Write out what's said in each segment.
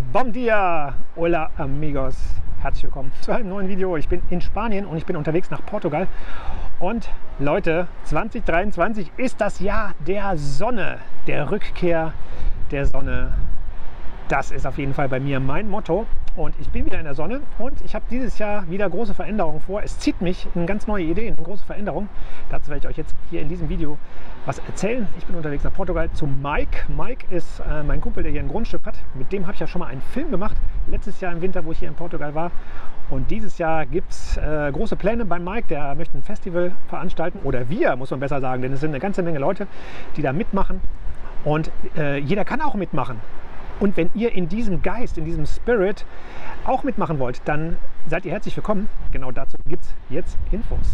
Bom dia, hola amigos, herzlich willkommen zu einem neuen Video. Ich bin in Spanien und ich bin unterwegs nach Portugal. Und Leute, 2023 ist das Jahr der Sonne, der Rückkehr der Sonne. Das ist auf jeden Fall bei mir mein Motto. Und ich bin wieder in der Sonne und ich habe dieses Jahr wieder große Veränderungen vor. Es zieht mich in ganz neue Ideen, in große Veränderungen. Dazu werde ich euch jetzt hier in diesem Video was erzählen. Ich bin unterwegs nach Portugal zu Mike. Mike ist mein Kumpel, der hier ein Grundstück hat. Mit dem habe ich ja schon mal einen Film gemacht, letztes Jahr im Winter, wo ich hier in Portugal war. Und dieses Jahr gibt es große Pläne bei Mike. Der möchte ein Festival veranstalten. Oder wir, muss man besser sagen, denn es sind eine ganze Menge Leute, die da mitmachen. Und jeder kann auch mitmachen. Und wenn ihr in diesem Geist, in diesem Spirit auch mitmachen wollt, dann seid ihr herzlich willkommen. Genau dazu gibt es jetzt Infos.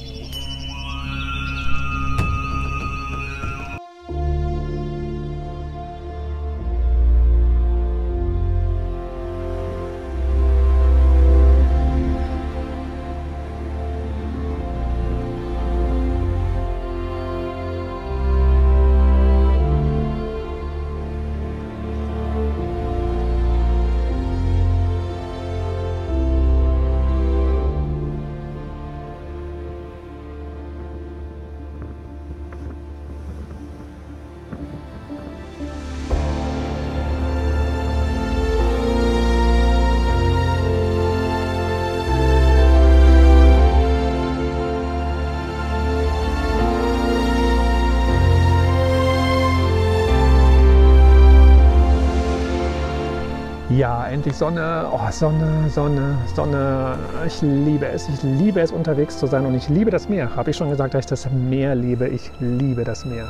Ja, endlich Sonne. Oh, Sonne, Sonne, Sonne. Ich liebe es. Ich liebe es, unterwegs zu sein. Und ich liebe das Meer. Habe ich schon gesagt, dass ich das Meer liebe? Ich liebe das Meer.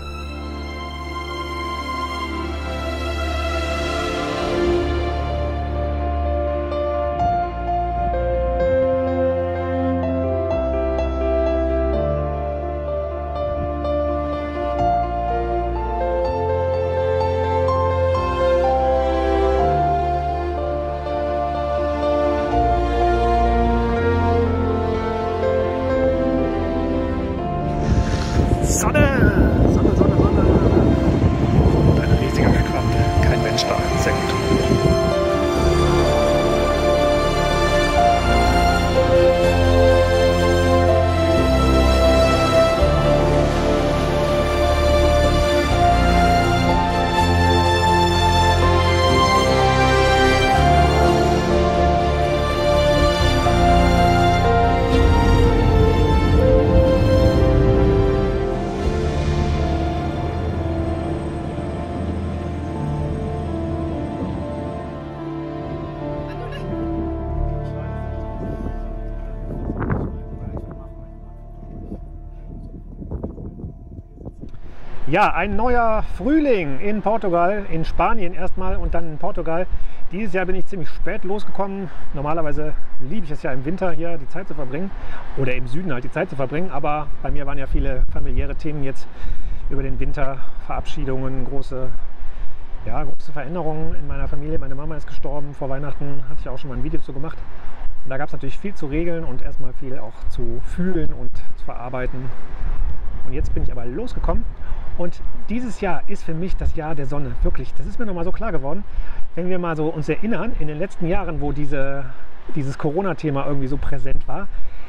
Ja, ein neuer Frühling in Portugal, in Spanien erstmal und dann in Portugal. Dieses Jahr bin ich ziemlich spät losgekommen. Normalerweise liebe ich es ja im Winter hier die Zeit zu verbringen oder im Süden halt die Zeit zu verbringen. Aber bei mir waren ja viele familiäre Themen jetzt über den Winter, Verabschiedungen, große Veränderungen in meiner Familie. Meine Mama ist gestorben, vor Weihnachten hatte ich auch schon mal ein Video zu gemacht. Und da gab es natürlich viel zu regeln und erstmal viel auch zu fühlen und zu verarbeiten. Und jetzt bin ich aber losgekommen. Und dieses Jahr ist für mich das Jahr der Sonne, wirklich. Das ist mir nochmal so klar geworden, wenn wir mal so uns erinnern, in den letzten Jahren, wo dieses Corona-Thema irgendwie so präsent war.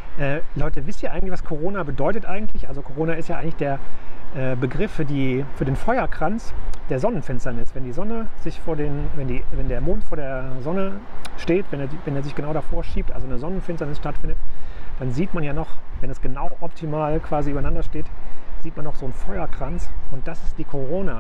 Leute, wisst ihr eigentlich, was Corona bedeutet eigentlich? Also Corona ist ja eigentlich der Begriff für den Feuerkranz der Sonnenfinsternis. Wenn die Sonne sich wenn der Mond vor der Sonne steht, wenn er sich genau davor schiebt, also eine Sonnenfinsternis stattfindet, dann sieht man ja noch, wenn es genau optimal quasi übereinander steht, sieht man noch so einen Feuerkranz und das ist die Corona,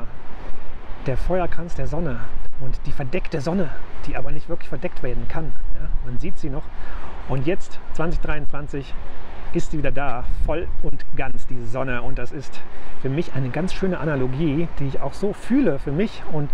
der Feuerkranz der Sonne und die verdeckte Sonne, die aber nicht wirklich verdeckt werden kann. Ja? Man sieht sie noch und jetzt, 2023, ist sie wieder da, voll und ganz, diese Sonne, und das ist für mich eine ganz schöne Analogie, die ich auch so fühle für mich und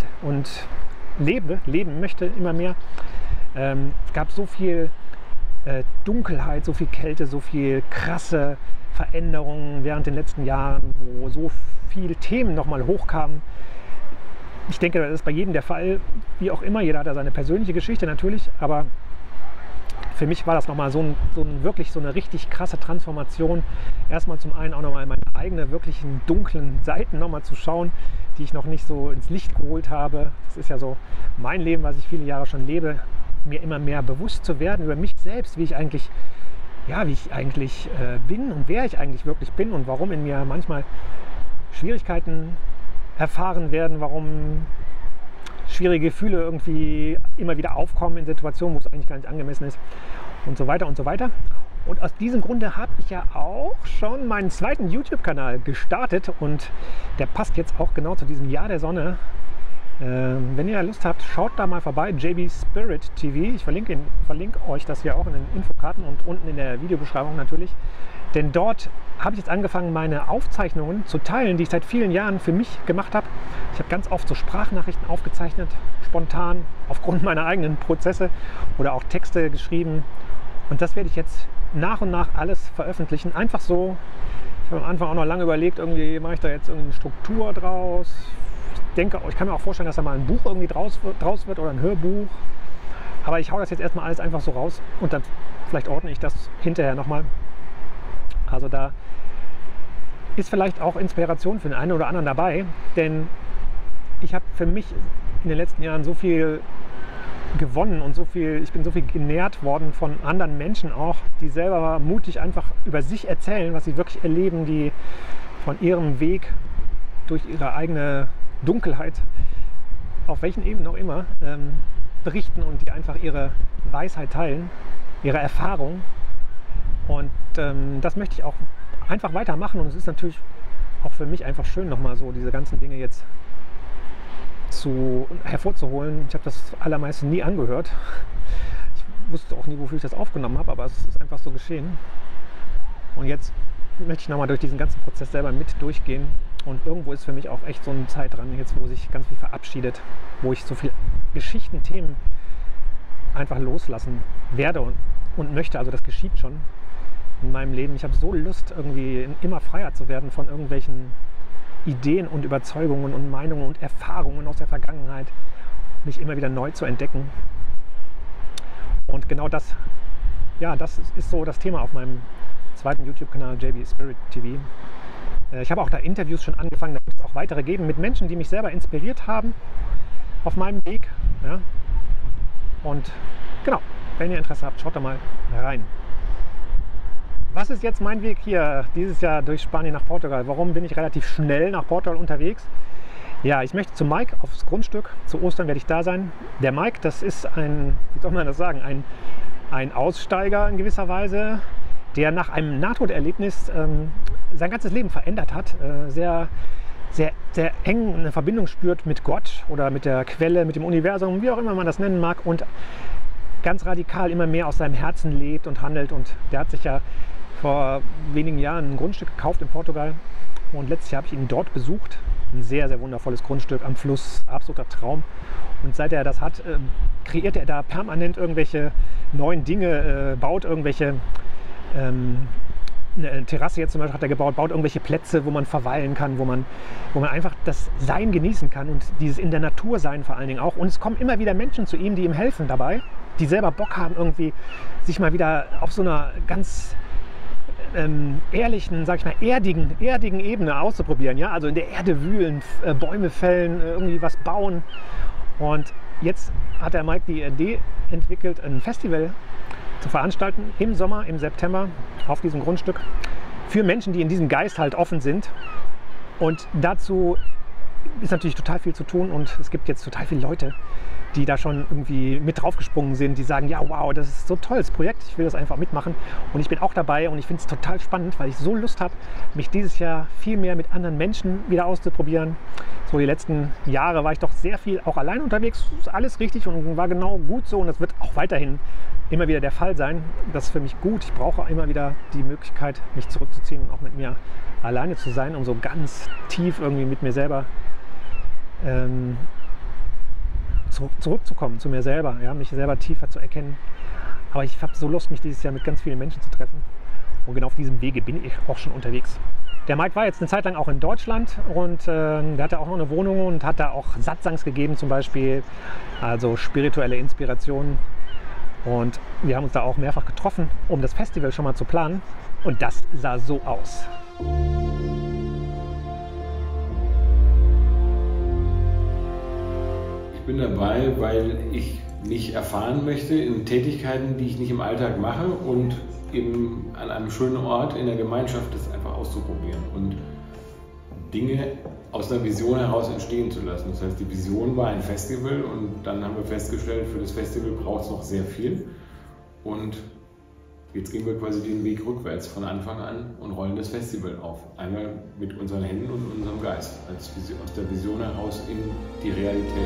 leben möchte immer mehr. Es gab so viel Dunkelheit, so viel Kälte, so viel krasse Veränderungen während den letzten Jahren, wo so viele Themen nochmal hochkamen. Ich denke, das ist bei jedem der Fall, wie auch immer. Jeder hat da seine persönliche Geschichte natürlich, aber für mich war das nochmal wirklich so eine richtig krasse Transformation. Erstmal zum einen auch nochmal meine eigenen wirklichen dunklen Seiten nochmal zu schauen, die ich noch nicht so ins Licht geholt habe. Das ist ja so mein Leben, was ich viele Jahre schon lebe, mir immer mehr bewusst zu werden über mich selbst, wie ich eigentlich bin und wer ich eigentlich wirklich bin und warum in mir manchmal Schwierigkeiten erfahren werden, warum schwierige Gefühle irgendwie immer wieder aufkommen in Situationen, wo es eigentlich gar nicht angemessen ist und so weiter und so weiter. Und aus diesem Grunde habe ich ja auch schon meinen zweiten YouTube-Kanal gestartet und der passt jetzt auch genau zu diesem Jahr der Sonne. Wenn ihr Lust habt, schaut da mal vorbei, JB Spirit TV. Ich verlinke euch das hier auch in den Infokarten und unten in der Videobeschreibung natürlich. Denn dort habe ich jetzt angefangen, meine Aufzeichnungen zu teilen, die ich seit vielen Jahren für mich gemacht habe. Ich habe ganz oft so Sprachnachrichten aufgezeichnet, spontan, aufgrund meiner eigenen Prozesse oder auch Texte geschrieben. Und das werde ich jetzt nach und nach alles veröffentlichen. Einfach so. Ich habe am Anfang auch noch lange überlegt, irgendwie mache ich da jetzt irgendeine Struktur draus. Ich kann mir auch vorstellen, dass da mal ein Buch irgendwie draus wird oder ein Hörbuch. Aber ich hau das jetzt erstmal alles einfach so raus und dann vielleicht ordne ich das hinterher nochmal. Also da ist vielleicht auch Inspiration für den einen oder anderen dabei, denn ich habe für mich in den letzten Jahren so viel gewonnen und ich bin so viel genährt worden von anderen Menschen auch, die selber mutig einfach über sich erzählen, was sie wirklich erleben, die von ihrem Weg durch ihre eigene Dunkelheit, auf welchen Ebenen auch immer, berichten und die einfach ihre Weisheit teilen, ihre Erfahrung. Und das möchte ich auch einfach weitermachen. Und es ist natürlich auch für mich einfach schön, nochmal so diese ganzen Dinge jetzt hervorzuholen. Ich habe das allermeiste nie angehört. Ich wusste auch nie, wofür ich das aufgenommen habe, aber es ist einfach so geschehen. Und jetzt möchte ich nochmal durch diesen ganzen Prozess selber mit durchgehen. Und irgendwo ist für mich auch echt so eine Zeit dran, jetzt wo sich ganz viel verabschiedet, wo ich so viel Geschichten, Themen einfach loslassen werde und möchte. Also das geschieht schon in meinem Leben. Ich habe so Lust, irgendwie immer freier zu werden von irgendwelchen Ideen und Überzeugungen und Meinungen und Erfahrungen aus der Vergangenheit, mich immer wieder neu zu entdecken. Und genau das, ja, das ist so das Thema auf meinem zweiten YouTube-Kanal JB Spirit TV. Ich habe auch da Interviews schon angefangen, da wird es auch weitere geben mit Menschen, die mich selber inspiriert haben auf meinem Weg. Ja. Und genau, wenn ihr Interesse habt, schaut da mal rein. Was ist jetzt mein Weg hier dieses Jahr durch Spanien nach Portugal? Warum bin ich relativ schnell nach Portugal unterwegs? Ja, ich möchte zu Mike aufs Grundstück. Zu Ostern werde ich da sein. Der Mike, das ist wie soll man das sagen, ein Aussteiger in gewisser Weise, der nach einem Nahtoderlebnis sein ganzes Leben verändert hat, sehr eng eine Verbindung spürt mit Gott oder mit der Quelle, mit dem Universum, wie auch immer man das nennen mag, und ganz radikal immer mehr aus seinem Herzen lebt und handelt. Und der hat sich ja vor wenigen Jahren ein Grundstück gekauft in Portugal und letztes Jahr habe ich ihn dort besucht. Ein sehr, sehr wundervolles Grundstück am Fluss, absoluter Traum. Und seit er das hat, kreiert er da permanent irgendwelche neuen Dinge, baut irgendwelche eine Terrasse jetzt zum Beispiel hat er gebaut, baut irgendwelche Plätze, wo man verweilen kann, wo man einfach das Sein genießen kann und dieses in der Natur sein vor allen Dingen auch. Und es kommen immer wieder Menschen zu ihm, die ihm helfen dabei, die selber Bock haben, irgendwie sich mal wieder auf so einer ganz ehrlichen, sag ich mal, erdigen Ebene auszuprobieren. Ja? Also in der Erde wühlen, Bäume fällen, irgendwie was bauen. Und jetzt hat der Mike die Idee entwickelt, ein Festival zu veranstalten im Sommer, im September auf diesem Grundstück für Menschen, die in diesem Geist halt offen sind. Und dazu ist natürlich total viel zu tun und es gibt jetzt total viele Leute, die da schon irgendwie mit draufgesprungen sind, die sagen, ja wow, das ist so ein tolles Projekt, ich will das einfach mitmachen. Und ich bin auch dabei und ich finde es total spannend, weil ich so Lust habe, mich dieses Jahr viel mehr mit anderen Menschen wieder auszuprobieren. So die letzten Jahre war ich doch sehr viel auch allein unterwegs, ist alles richtig und war genau gut so und das wird auch weiterhin immer wieder der Fall sein. Das ist für mich gut. Ich brauche immer wieder die Möglichkeit, mich zurückzuziehen und auch mit mir alleine zu sein, um so ganz tief irgendwie mit mir selber zurückzukommen, zu mir selber, ja, mich selber tiefer zu erkennen. Aber ich habe so Lust, mich dieses Jahr mit ganz vielen Menschen zu treffen. Und genau auf diesem Wege bin ich auch schon unterwegs. Der Mike war jetzt eine Zeit lang auch in Deutschland und der hatte auch noch eine Wohnung und hat da auch Satsangs gegeben zum Beispiel, also spirituelle Inspirationen. Und wir haben uns da auch mehrfach getroffen, um das Festival schon mal zu planen. Und das sah so aus. Ich bin dabei, weil ich mich erfahren möchte in Tätigkeiten, die ich nicht im Alltag mache und eben an einem schönen Ort in der Gemeinschaft das einfach auszuprobieren und Dinge aus einer Vision heraus entstehen zu lassen. Das heißt, die Vision war ein Festival und dann haben wir festgestellt, für das Festival braucht es noch sehr viel und jetzt gehen wir quasi den Weg rückwärts von Anfang an und rollen das Festival auf. Einmal mit unseren Händen und unserem Geist, aus der Vision heraus in die Realität.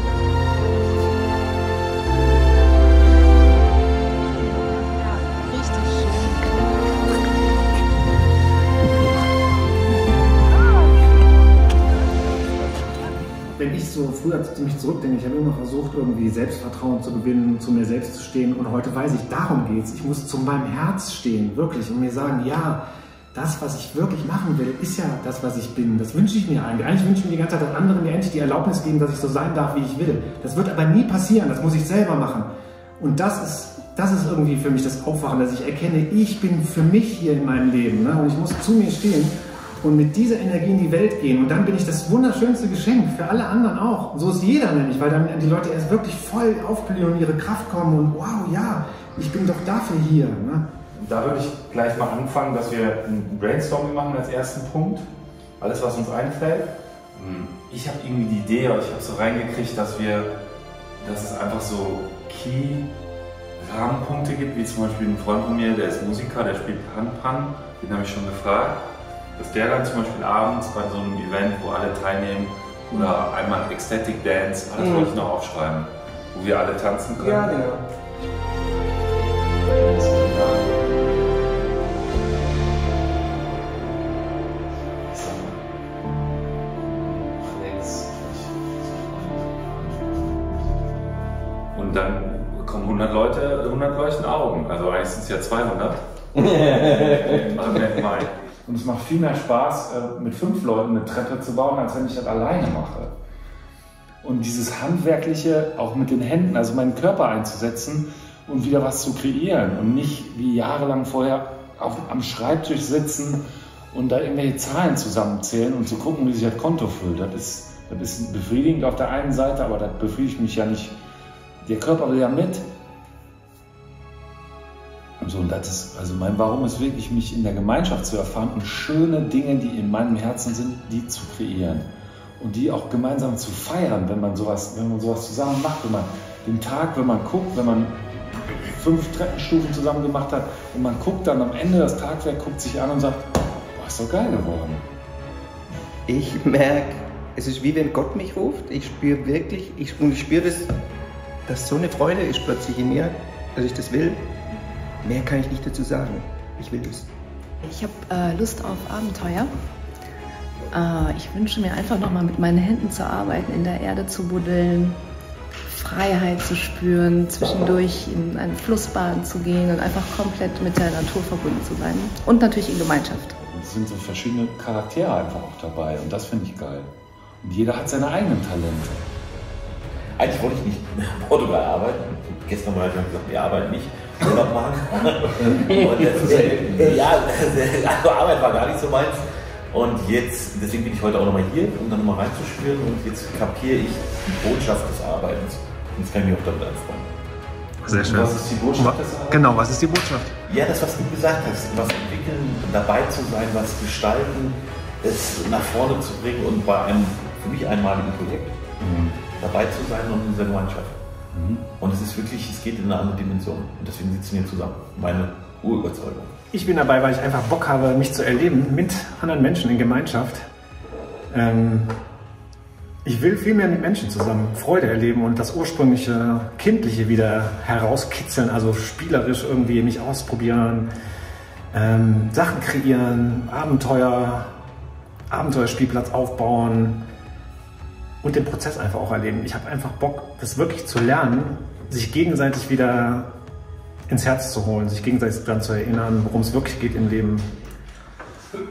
Wenn ich so früher mich zurückdenke, ich habe immer versucht, irgendwie Selbstvertrauen zu gewinnen, zu mir selbst zu stehen. Und heute weiß ich, darum geht's. Ich muss zu meinem Herz stehen, wirklich, und mir sagen, ja, das, was ich wirklich machen will, ist ja das, was ich bin. Das wünsche ich mir eigentlich. Eigentlich wünsche ich mir die ganze Zeit, dass andere mir endlich die Erlaubnis geben, dass ich so sein darf, wie ich will. Das wird aber nie passieren, das muss ich selber machen. Und das ist irgendwie für mich das Aufwachen, dass ich erkenne, ich bin für mich hier in meinem Leben, ne? Und ich muss zu mir stehen und mit dieser Energie in die Welt gehen. Und dann bin ich das wunderschönste Geschenk für alle anderen auch. Und so ist jeder nämlich, weil dann die Leute erst wirklich voll aufblühen und in ihre Kraft kommen und wow, ja, ich bin doch dafür hier. Ne? Da würde ich gleich mal anfangen, dass wir ein Brainstorming machen als ersten Punkt. Alles, was uns einfällt. Ich habe irgendwie die Idee, oder ich habe so reingekriegt, dass es einfach so Key-Rahmenpunkte gibt, wie zum Beispiel ein Freund von mir, der ist Musiker, der spielt Pan-Pan, den habe ich schon gefragt, dass der dann zum Beispiel abends bei so einem Event, wo alle teilnehmen, oder einmal Ecstatic Dance, das wollte ich noch aufschreiben, wo wir alle tanzen können. Ja, genau. Und dann kommen 100 Leute, 100 leuchten Augen. Also eigentlich sind es ja 200. Und es macht viel mehr Spaß, mit 5 Leuten eine Treppe zu bauen, als wenn ich das alleine mache. Und dieses Handwerkliche auch mit den Händen, also meinen Körper einzusetzen und wieder was zu kreieren und nicht wie jahrelang vorher am Schreibtisch sitzen und da irgendwelche Zahlen zusammenzählen und zu gucken, wie sich das Konto füllt. Das ist befriedigend auf der einen Seite, aber das befriedigt mich ja nicht. Der Körper will ja mit. Und so, und das ist, also mein Warum ist wirklich, mich in der Gemeinschaft zu erfahren und schöne Dinge, die in meinem Herzen sind, die zu kreieren. Und die auch gemeinsam zu feiern, wenn man sowas zusammen macht, wenn man den Tag, wenn man guckt, wenn man 5 Treppenstufen zusammen gemacht hat und man guckt dann am Ende das Tagwerk, guckt sich an und sagt, boah, ist doch geil geworden. Ich merke, es ist wie wenn Gott mich ruft. Ich spüre wirklich, ich spüre das, dass so eine Freude ist plötzlich in mir, dass ich das will. Mehr kann ich nicht dazu sagen. Ich will das. Ich habe Lust auf Abenteuer. Ich wünsche mir einfach nochmal mit meinen Händen zu arbeiten, in der Erde zu buddeln, Freiheit zu spüren, zwischendurch in ein Flussbad zu gehen und einfach komplett mit der Natur verbunden zu sein. Und natürlich in Gemeinschaft. Es sind so verschiedene Charaktere einfach auch dabei und das finde ich geil. Und jeder hat seine eigenen Talente. Eigentlich wollte ich nicht in Portugal arbeiten. Gestern mal gesagt, wir arbeiten nicht. Urlaub machen. Und ja, also Arbeit war gar nicht so meins. Und jetzt, deswegen bin ich heute auch nochmal hier, um dann nochmal reinzuspüren. Und jetzt kapiere ich die Botschaft des Arbeitens. Und jetzt kann ich mich auch damit anfreunden. Sehr schön. Was ist die Botschaft des Arbeitens? Genau, was ist die Botschaft? Ja, das, was du gesagt hast, was entwickeln, dabei zu sein, was gestalten, es nach vorne zu bringen und bei einem für mich einmaligen Projekt dabei zu sein und in dieser Gemeinschaft. Und es ist wirklich, es geht in eine andere Dimension. Und deswegen sitzen wir zusammen. Meine Urüberzeugung. Ich bin dabei, weil ich einfach Bock habe, mich zu erleben mit anderen Menschen in Gemeinschaft. Ich will viel mehr mit Menschen zusammen Freude erleben und das ursprüngliche Kindliche wieder herauskitzeln, also spielerisch irgendwie mich ausprobieren, Sachen kreieren, Abenteuerspielplatz aufbauen und den Prozess einfach auch erleben. Ich habe einfach Bock, das wirklich zu lernen, sich gegenseitig wieder ins Herz zu holen, sich gegenseitig daran zu erinnern, worum es wirklich geht im Leben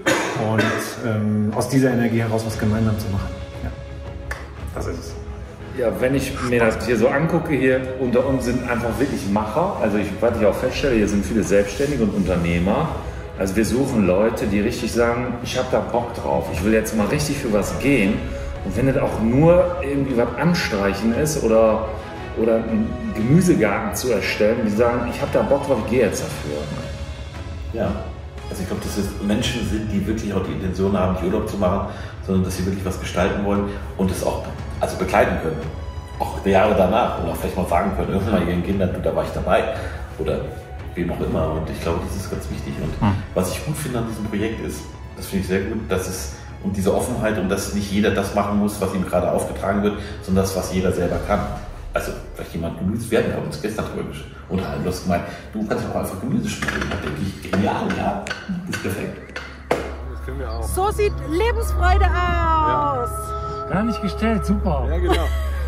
und aus dieser Energie heraus was gemeinsam zu machen. Ja, das ist es. Ja, wenn ich mir das hier so angucke, hier unter uns sind einfach wirklich Macher. Also was ich auch feststelle, hier sind viele Selbstständige und Unternehmer. Also wir suchen Leute, die richtig sagen, ich habe da Bock drauf, ich will jetzt mal richtig für was gehen. Und wenn das auch nur irgendwie was anstreichen ist oder einen Gemüsegarten zu erstellen, die sagen, ich habe da Bock drauf, ich gehe jetzt dafür. Ja, also ich glaube, dass es Menschen sind, die wirklich auch die Intention haben, nicht Urlaub zu machen, sondern dass sie wirklich was gestalten wollen und es auch begleiten können. Auch Jahre danach und auch vielleicht mal sagen können, irgendwann mal ihren Kindern, du, da war ich dabei oder wem auch immer. Und ich glaube, das ist ganz wichtig. Und was ich gut finde an diesem Projekt ist, das finde ich sehr gut, dass es um diese Offenheit und dass nicht jeder das machen muss, was ihm gerade aufgetragen wird, sondern das, was jeder selber kann. Also vielleicht jemand Gemüse, wir haben uns gestern drüber unterhalten, du hast gemeint, du kannst auch einfach Gemüse schneiden. Da denke ich, genial, ja, das ist perfekt. Das können wir auch. So sieht Lebensfreude aus. Gar nicht gestellt, super. Ja, genau.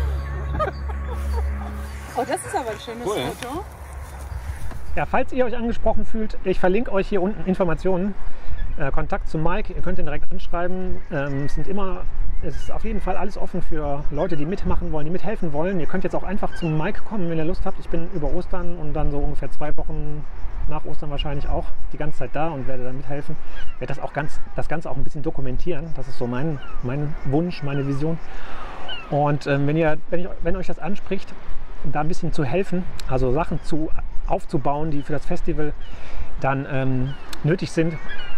Oh, das ist aber ein schönes Foto. Ja, falls ihr euch angesprochen fühlt, ich verlinke euch hier unten Informationen, Kontakt zu Mike, ihr könnt ihn direkt anschreiben. Es ist auf jeden Fall alles offen für Leute, die mitmachen wollen, die mithelfen wollen. Ihr könnt jetzt auch einfach zum Mike kommen, wenn ihr Lust habt. Ich bin über Ostern und dann so ungefähr 2 Wochen nach Ostern wahrscheinlich auch die ganze Zeit da und werde dann mithelfen. Werde das Ganze auch ein bisschen dokumentieren. Das ist so mein Wunsch, meine Vision. Und wenn euch das anspricht, da ein bisschen zu helfen, also Sachen aufzubauen, die für das Festival dann nötig sind,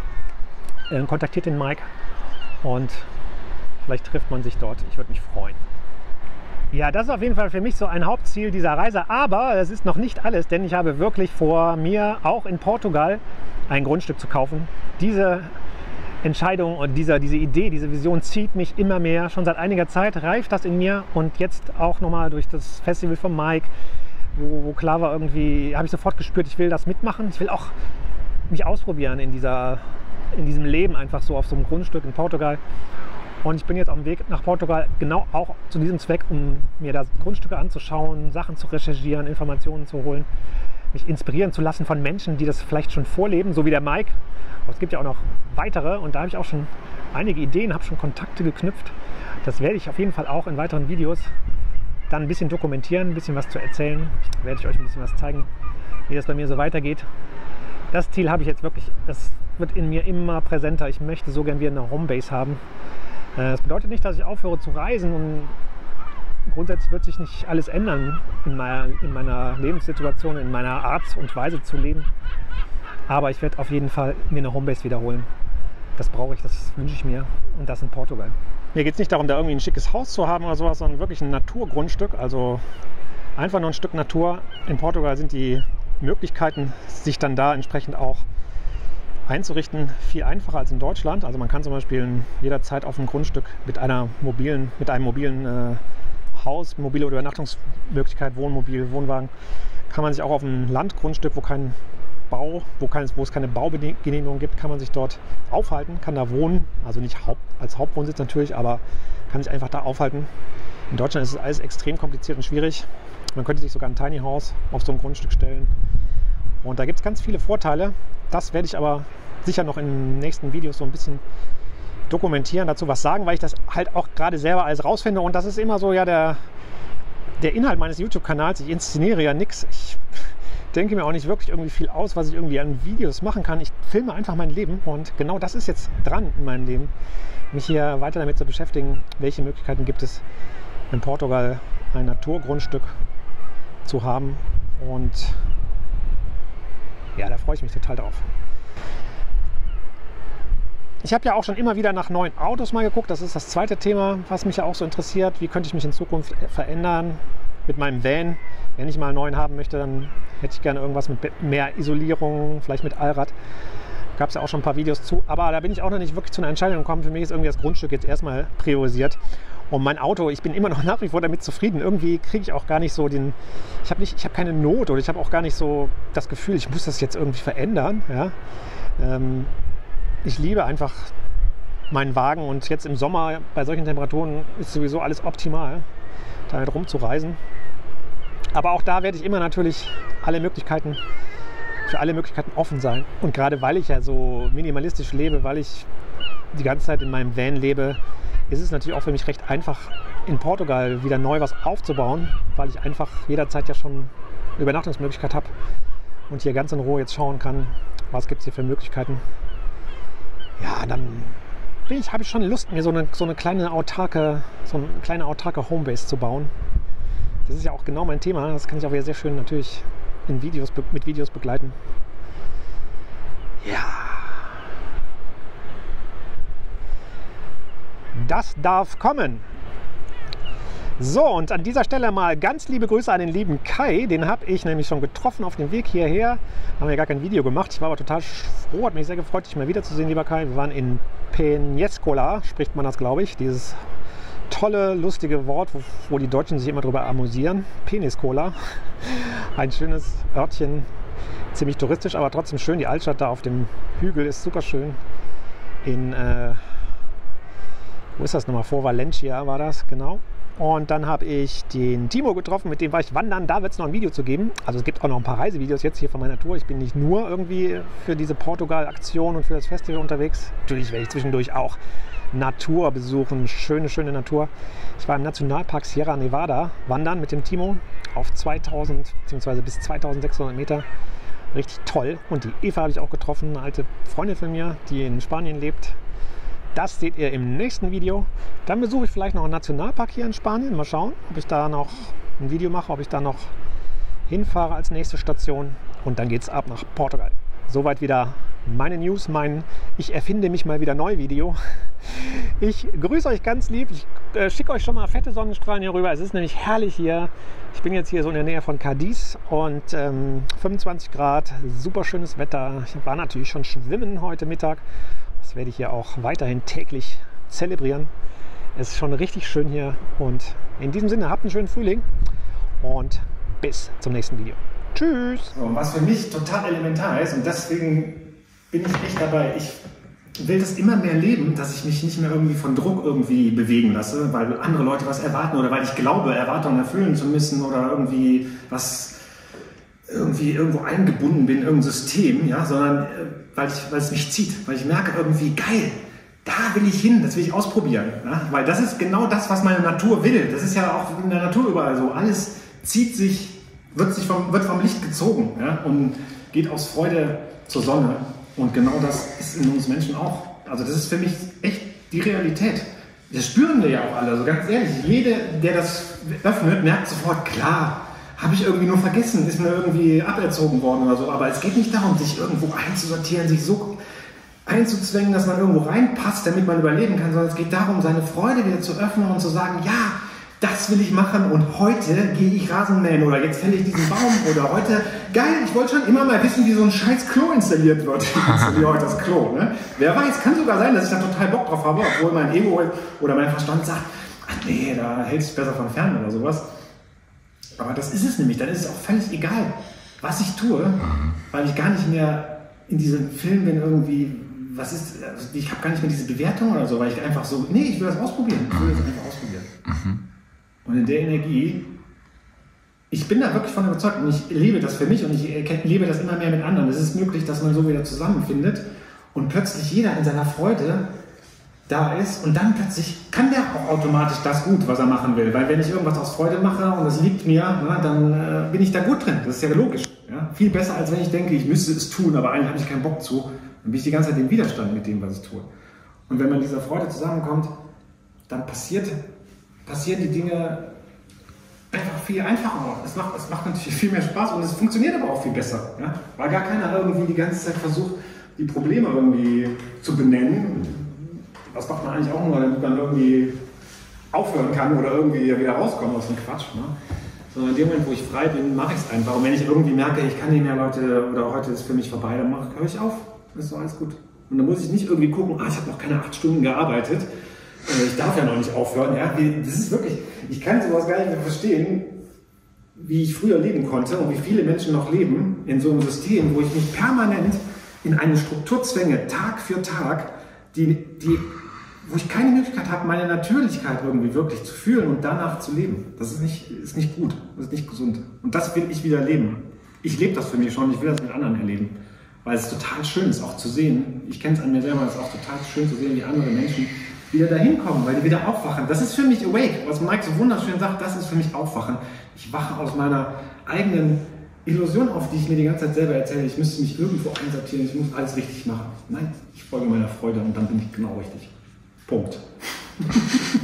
kontaktiert den Mike und vielleicht trifft man sich dort. Ich würde mich freuen. Ja, das ist auf jeden Fall für mich so ein Hauptziel dieser Reise. Aber es ist noch nicht alles, denn ich habe wirklich vor, mir auch in Portugal ein Grundstück zu kaufen. Diese Entscheidung und diese Idee, diese Vision zieht mich immer mehr. Schon seit einiger Zeit reift das in mir und jetzt auch nochmal durch das Festival von Mike, wo klar war, irgendwie habe ich sofort gespürt, ich will das mitmachen. Ich will auch mich ausprobieren in diesem Leben, einfach so auf so einem Grundstück in Portugal. Und ich bin jetzt auf dem Weg nach Portugal genau auch zu diesem Zweck, um mir da Grundstücke anzuschauen, Sachen zu recherchieren, Informationen zu holen, mich inspirieren zu lassen von Menschen, die das vielleicht schon vorleben, so wie der Mike. Aber es gibt ja auch noch weitere und da habe ich auch schon einige Ideen, habe schon Kontakte geknüpft. Das werde ich auf jeden Fall auch in weiteren Videos dann ein bisschen dokumentieren, ein bisschen was zu erzählen. Da werde ich euch ein bisschen was zeigen, wie das bei mir so weitergeht. Das Ziel habe ich jetzt wirklich, das wird in mir immer präsenter. Ich möchte so gern wieder eine Homebase haben. Das bedeutet nicht, dass ich aufhöre zu reisen und grundsätzlich wird sich nicht alles ändern in meiner Lebenssituation, in meiner Art und Weise zu leben. Aber ich werde auf jeden Fall mir eine Homebase wiederholen. Das brauche ich, das wünsche ich mir und das in Portugal. Mir geht es nicht darum, da irgendwie ein schickes Haus zu haben oder sowas, sondern wirklich ein Naturgrundstück, also einfach nur ein Stück Natur. In Portugal sind die Möglichkeiten, sich dann da entsprechend auch einzurichten, viel einfacher als in Deutschland. Also man kann zum Beispiel jederzeit auf einem Grundstück mit einem mobilen Haus, mobile oder Übernachtungsmöglichkeit, Wohnmobil, Wohnwagen, kann man sich auch auf einem Landgrundstück, wo es keine Baugenehmigung gibt, kann man sich dort aufhalten, kann da wohnen, also nicht als Hauptwohnsitz natürlich, aber kann sich einfach da aufhalten. In Deutschland ist es alles extrem kompliziert und schwierig. Man könnte sich sogar ein Tiny House auf so ein Grundstück stellen. Und da gibt es ganz viele Vorteile. Das werde ich aber sicher noch in den nächsten Videos so ein bisschen dokumentieren, dazu was sagen, weil ich das halt auch gerade selber alles rausfinde. Und das ist immer so ja der Inhalt meines YouTube-Kanals. Ich inszeniere ja nichts. Ich denke mir auch nicht wirklich irgendwie viel aus, was ich irgendwie an Videos machen kann. Ich filme einfach mein Leben und genau das ist jetzt dran in meinem Leben, mich hier weiter damit zu beschäftigen, welche Möglichkeiten gibt es in Portugal ein Naturgrundstück zu haben. Und ja, da freue ich mich total drauf. Ich habe ja auch schon immer wieder nach neuen Autos mal geguckt. Das ist das zweite Thema, was mich ja auch so interessiert. Wie könnte ich mich in Zukunft verändern mit meinem Van? Wenn ich mal einen neuen haben möchte, dann hätte ich gerne irgendwas mit mehr Isolierung, vielleicht mit Allrad. Gab es ja auch schon ein paar Videos zu. Aber da bin ich auch noch nicht wirklich zu einer Entscheidung gekommen. Für mich ist irgendwie das Grundstück jetzt erstmal priorisiert. Und mein Auto, ich bin immer noch nach wie vor damit zufrieden. Irgendwie kriege ich auch gar nicht so ich habe keine Not oder ich habe auch gar nicht so das Gefühl, ich muss das jetzt irgendwie verändern. Ja? Ich liebe einfach meinen Wagen und jetzt im Sommer bei solchen Temperaturen ist sowieso alles optimal, damit rumzureisen. Aber auch da werde ich immer natürlich für alle Möglichkeiten offen sein. Und gerade weil ich ja so minimalistisch lebe, weil ich die ganze Zeit in meinem Van lebe, ist es natürlich auch für mich recht einfach, in Portugal wieder neu was aufzubauen, weil ich einfach jederzeit ja schon eine Übernachtungsmöglichkeit habe und hier ganz in Ruhe jetzt schauen kann, was gibt es hier für Möglichkeiten. Ja, dann habe ich schon Lust, mir so eine kleine autarke Homebase zu bauen. Das ist ja auch genau mein Thema. Das kann ich auch wieder sehr schön natürlich mit Videos begleiten. Ja. Das darf kommen. So, und an dieser Stelle mal ganz liebe Grüße an den lieben Kai. Den habe ich nämlich schon getroffen auf dem Weg hierher. Haben wir gar kein Video gemacht. Ich war aber total froh, hat mich sehr gefreut, dich mal wiederzusehen, lieber Kai. Wir waren in Peñíscola, spricht man das, glaube ich. Dieses tolle, lustige Wort, wo die Deutschen sich immer drüber amüsieren. Peñíscola. Ein schönes Örtchen. Ziemlich touristisch, aber trotzdem schön. Die Altstadt da auf dem Hügel ist super schön. In, wo ist das nochmal? Vor Valencia war das, genau. Und dann habe ich den Timo getroffen, mit dem war ich wandern. Da wird es noch ein Video zu geben. Also es gibt auch noch ein paar Reisevideos jetzt hier von meiner Tour. Ich bin nicht nur irgendwie für diese Portugal-Aktion und für das Festival unterwegs. Natürlich werde ich zwischendurch auch Natur besuchen. Schöne, schöne Natur. Ich war im Nationalpark Sierra Nevada wandern mit dem Timo auf 2000 bzw. bis 2600 Meter. Richtig toll. Und die Eva habe ich auch getroffen, eine alte Freundin von mir, die in Spanien lebt. Das seht ihr im nächsten Video. Dann besuche ich vielleicht noch einen Nationalpark hier in Spanien. Mal schauen, ob ich da noch ein Video mache, ob ich da noch hinfahre als nächste Station. Und dann geht es ab nach Portugal. Soweit wieder meine News, mein Ich erfinde mich mal wieder neu Video. Ich grüße euch ganz lieb. Ich schicke euch schon mal fette Sonnenstrahlen hier rüber. Es ist nämlich herrlich hier. Ich bin jetzt hier so in der Nähe von Cadiz und 25 Grad, super schönes Wetter. Ich war natürlich schon schwimmen heute Mittag. Das werde ich hier auch weiterhin täglich zelebrieren. Es ist schon richtig schön hier und in diesem Sinne habt einen schönen Frühling und bis zum nächsten Video. Tschüss! So, was für mich total elementar ist und deswegen bin ich echt dabei. Ich will das immer mehr leben, dass ich mich nicht mehr irgendwie von Druck irgendwie bewegen lasse, weil andere Leute was erwarten oder weil ich glaube, Erwartungen erfüllen zu müssen oder irgendwie irgendwo eingebunden bin in irgendein System, ja, sondern weil es mich zieht, weil ich merke irgendwie, geil, da will ich hin, das will ich ausprobieren, ja? Weil das ist genau das, was meine Natur will. Das ist ja auch in der Natur überall so. Alles zieht sich, wird vom Licht gezogen, ja? Und geht aus Freude zur Sonne. Und genau das ist in uns Menschen auch. Also das ist für mich echt die Realität. Das spüren wir ja auch alle. Also ganz ehrlich, jeder, der das öffnet, merkt sofort, klar, habe ich irgendwie nur vergessen, ist mir irgendwie aberzogen worden oder so. Aber es geht nicht darum, sich irgendwo einzusortieren, sich so einzuzwängen, dass man irgendwo reinpasst, damit man überleben kann, sondern es geht darum, seine Freude wieder zu öffnen und zu sagen, ja, das will ich machen und heute gehe ich Rasenmähen oder jetzt fälle ich diesen Baum oder heute, geil, ich wollte schon immer mal wissen, wie so ein scheiß Klo installiert wird. Ich installiere heute das Klo. Ne? Wer weiß, kann sogar sein, dass ich da total Bock drauf habe, obwohl mein Ego oder mein Verstand sagt, ach nee, da hält sich besser von fern oder sowas. Aber das ist es nämlich, dann ist es auch völlig egal, was ich tue, weil ich gar nicht mehr in diesem Film bin irgendwie, also ich habe gar nicht mehr diese Bewertung oder so, weil ich einfach so, nee, ich will das ausprobieren, ich will das einfach ausprobieren. Und in der Energie, ich bin da wirklich von überzeugt und ich lebe das für mich und ich lebe das immer mehr mit anderen. Es ist möglich, dass man so wieder zusammenfindet und plötzlich jeder in seiner Freude da ist und dann plötzlich kann der auch automatisch das gut, was er machen will. Weil wenn ich irgendwas aus Freude mache und das liegt mir, na, dann bin ich da gut drin. Das ist ja logisch. Ja? Viel besser, als wenn ich denke, ich müsste es tun, aber eigentlich habe ich keinen Bock zu. Dann bin ich die ganze Zeit im Widerstand mit dem, was ich tue. Und wenn man in dieser Freude zusammenkommt, dann passieren die Dinge einfach viel einfacher. Es macht natürlich viel mehr Spaß und es funktioniert aber auch viel besser. Ja? Weil gar keiner irgendwie die ganze Zeit versucht, die Probleme irgendwie zu benennen. Das macht man eigentlich auch nur, damit man irgendwie aufhören kann oder irgendwie wieder rauskommen aus dem Quatsch. Ne? Sondern in dem Moment, wo ich frei bin, mache ich es einfach. Und wenn ich irgendwie merke, ich kann nicht mehr, Leute, oder heute ist für mich vorbei, dann höre ich auf. Das ist so alles gut. Und dann muss ich nicht irgendwie gucken, ich habe noch keine 8 Stunden gearbeitet. Ich darf ja noch nicht aufhören. Ja? Das ist wirklich, ich kann sowas gar nicht mehr verstehen, wie ich früher leben konnte und wie viele Menschen noch leben in so einem System, wo ich mich permanent in eine Struktur zwänge, Tag für Tag, wo ich keine Möglichkeit habe, meine Natürlichkeit irgendwie wirklich zu fühlen und danach zu leben. Das ist nicht gut, das ist nicht gesund. Und das will ich wieder leben. Ich lebe das für mich schon, ich will das mit anderen erleben. Weil es total schön ist, auch zu sehen. Ich kenne es an mir selber, es ist auch total schön zu sehen, wie andere Menschen wieder dahin kommen, weil die wieder aufwachen. Das ist für mich Awake, was Mike so wunderschön sagt, das ist für mich Aufwachen. Ich wache aus meiner eigenen Illusion auf, die ich mir die ganze Zeit selber erzähle. Ich müsste mich irgendwo einsortieren, ich muss alles richtig machen. Nein, ich folge meiner Freude und dann bin ich genau richtig. Punkt.